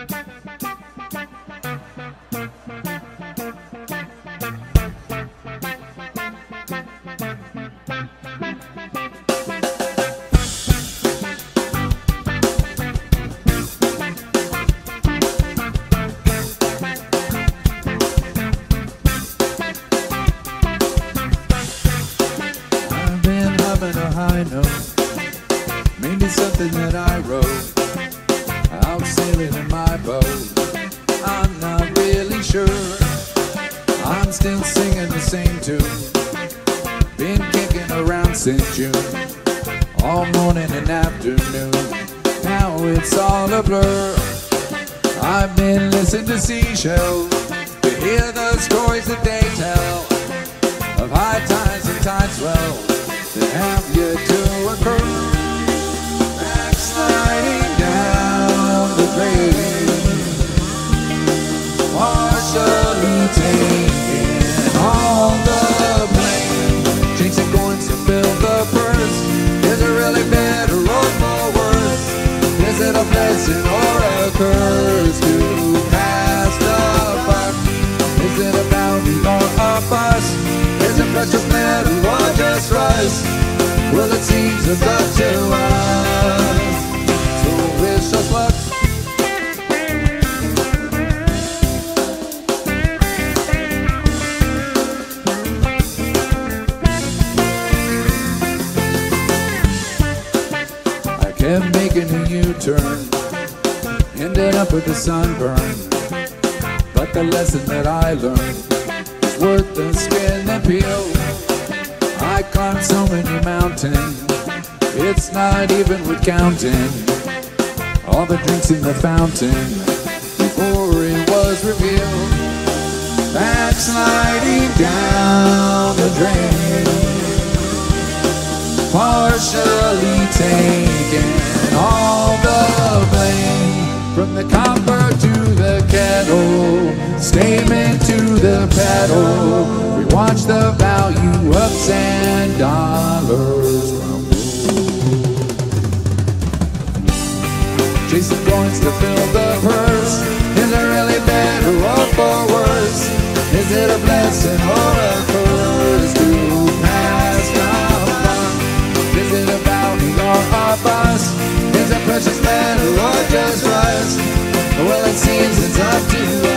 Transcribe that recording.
A high note, maybe something that I wrote, out sailing in my boat. I'm not really sure, I'm still singing the same tune, been kicking around since June, all morning and afternoon. Now it's all a blur. I've been listening to seashells to hear the stories that they tell of high tides and tide swells that have yet to occur. Backsliding down the drain, partially taking all the blame, chasing coins to fill the purse. Is it really better or for worse? Is it a blessing or a curse to pass the buck? Is it a bounty or a bust? Is it precious metal or just rust? Well, it seems it's up to us, so wish us luck. I kept making a U-turn, ended up with a sunburn, but the lesson that I learned is worth the skin and peel. I climbed so many mountains, it's not even worth counting all the drinks in the fountain before it was revealed. Backsliding down the drain, partially taking all the blame, from the copper to the kettle, statement to the pedal. We watch the value of sand dollars crumble, chasing coins to fill the purse. Is it really better or for worse? Is it a blessing or a curse to pass the buck? Is it a bounty or a bust? Is it precious metal or just rust? Well, it seems it's up to us.